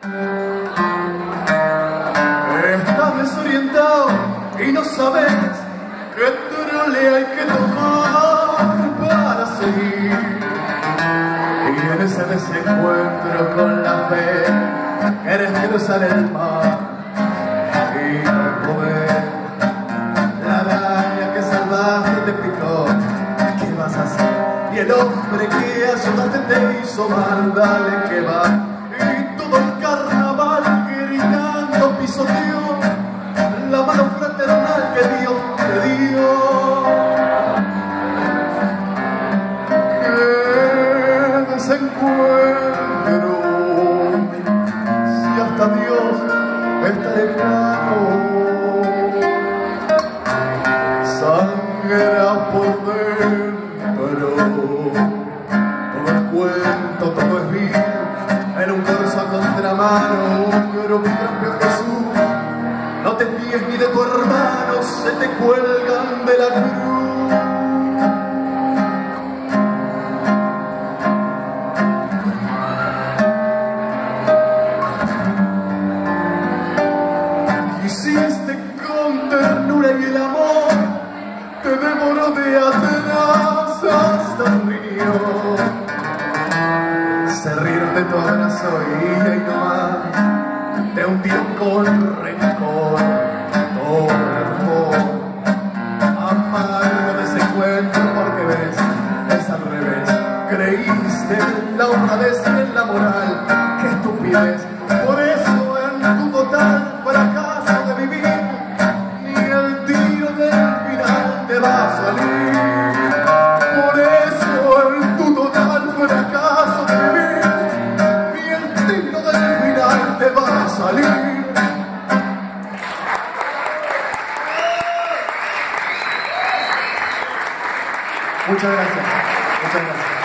Estás desorientado y no sabes qué trole hay que tomar para seguir. Y en ese desencuentro con la fe quieres cruzar el mar y no poder. La araña que salvaste te picó, ¿qué vas a hacer? Y el hombre que ayudaste te hizo mal, dale que va. Y todo el carnaval gritando pisoteó la mano fraternal que Dios te dio. ¡Qué desencuentro! Si hasta Dios está lejano, sangra por dentro. Todo el cuento, todo es vil, en un verso a contramano, pero mi cambio Jesús. No te fíes ni de tu hermano, se te cuelgan de la cruz. Quisiste con ternura y el amor te devoró de atrás hasta el río. Se rieron de tu abrazo y ahí nomás te hundieron con rencor todo el amor. Amargo desencuentro porque ves, es al revés. Creíste en la honradez y en la moral, qué estupidez. Por eso en tu total fracaso de vivir, ni el tiro del final te va a salir. Por eso en tu total fracaso de vivir, ni el tiro del final te va a salir. Muchas gracias. Muchas gracias.